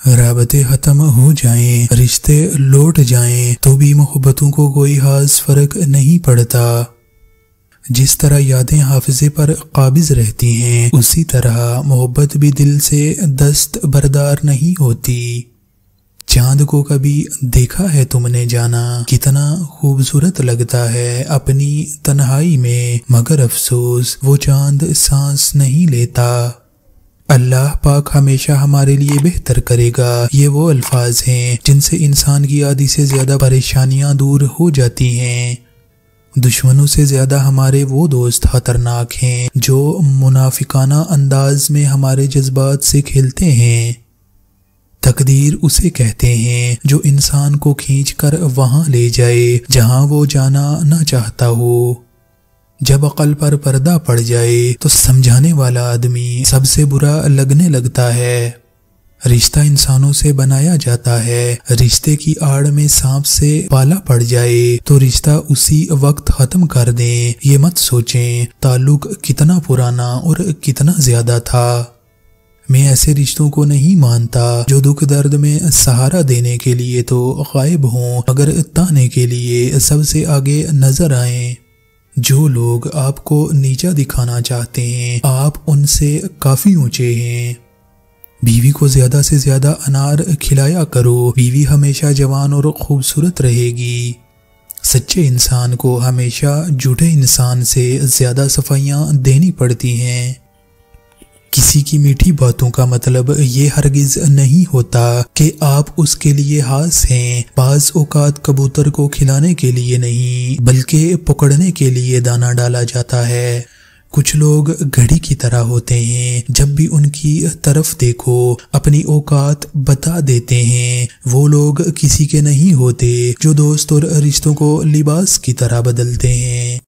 رابطے ختم ہو جائیں، رشتے لوٹ جائیں تو بھی محبتوں کو کوئی خاص فرق نہیں پڑتا۔ جس طرح یادیں حافظے پر قابض رہتی ہیں، اسی طرح محبت بھی دل سے دست بردار نہیں ہوتی۔ چاند کو کبھی دیکھا ہے تم نے جانا، کتنا خوبصورت لگتا ہے اپنی تنہائی میں، مگر افسوس وہ چاند سانس نہیں لیتا۔ اللہ پاک ہمیشہ ہمارے لیے بہتر کرے گا، یہ وہ الفاظ ہیں جن سے انسان کی آدھی سے زیادہ پریشانیاں دور ہو جاتی ہیں۔ دشمنوں سے زیادہ ہمارے وہ دوست خطرناک ہیں جو منافقانہ انداز میں ہمارے جذبات سے کھیلتے ہیں۔ تقدیر اسے کہتے ہیں جو انسان کو کھینچ کر وہاں لے جائے جہاں وہ جانا نہ چاہتا ہو۔ جب عقل پر پردہ پڑ جائے تو سمجھانے والا آدمی سب سے برا لگنے لگتا ہے۔ رشتہ انسانوں سے بنایا جاتا ہے، رشتے کی آڑ میں سانپ سے پالا پڑ جائے تو رشتہ اسی وقت ختم کر دیں۔ یہ مت سوچیں تعلق کتنا پرانا اور کتنا زیادہ تھا۔ میں ایسے رشتوں کو نہیں مانتا جو دکھ درد میں سہارا دینے کے لیے تو غائب ہوں مگر تانے کے لیے سب سے آگے نظر آئیں۔ جو لوگ آپ کو نیچا دکھانا چاہتے ہیں، آپ ان سے کافی اونچے ہیں۔ بیوی کو زیادہ سے زیادہ انار کھلایا کرو، بیوی ہمیشہ جوان اور خوبصورت رہے گی۔ سچے انسان کو ہمیشہ جھوٹے انسان سے زیادہ صفائیاں دینی پڑتی ہیں۔ کسی کی میٹھی باتوں کا مطلب یہ ہرگز نہیں ہوتا کہ آپ اس کے لیے خاص ہیں۔ بعض اوقات کبوتر کو کھلانے کے لیے نہیں بلکہ پکڑنے کے لیے دانہ ڈالا جاتا ہے۔ کچھ لوگ گھڑی کی طرح ہوتے ہیں، جب بھی ان کی طرف دیکھو اپنی اوقات بتا دیتے ہیں۔ وہ لوگ کسی کے نہیں ہوتے جو دوست اور رشتوں کو لباس کی طرح بدلتے ہیں۔